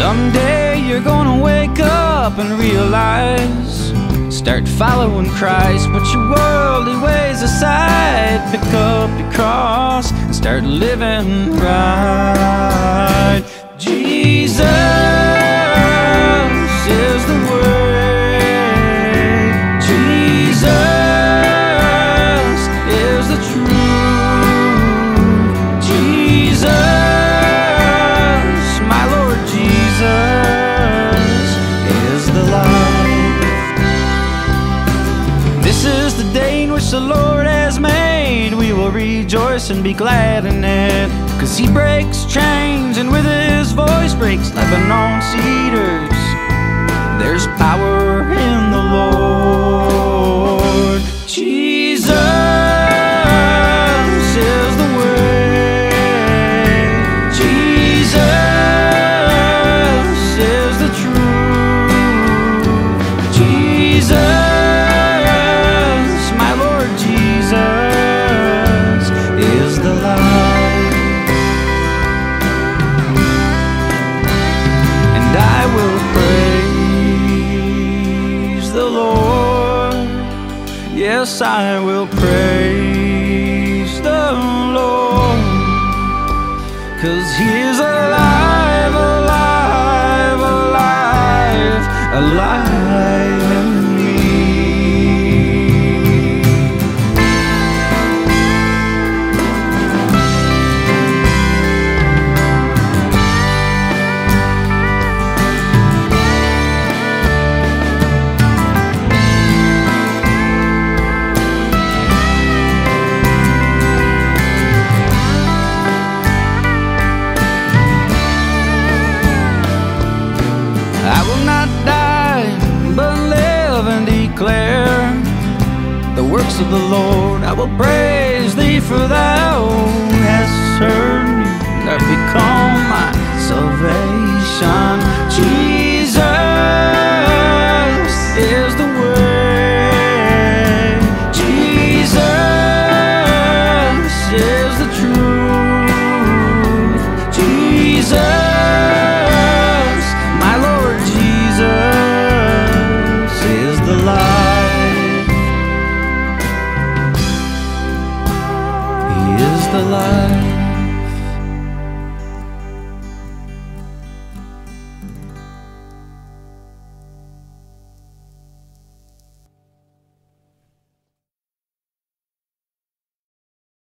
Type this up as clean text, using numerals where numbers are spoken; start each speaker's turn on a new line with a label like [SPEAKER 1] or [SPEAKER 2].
[SPEAKER 1] Someday you're gonna wake up and realize, start following Christ, put your worldly ways aside, pick up your cross and start living right. Jesus is the way, Jesus is the truth, Jesus, my Lord Jesus is the light. This is the day in which the Lord has made. We will rejoice and be glad in it, 'cause He breaks chains and with His voice breaks Lebanon cedars. There's power in the Lord. Jesus is the way, Jesus is the truth, Jesus, my Lord Jesus is the light. And I will praise the Lord, yes, I will praise the Lord, 'cause He is alive, alive, alive, alive in me. I will not die, but live and declare the works of the Lord. I will praise Thee, for Thou hast heard me and art become my salvation. Jesus is the way, Jesus is the truth, Jesus, my Lord Jesus is the light. He is the light.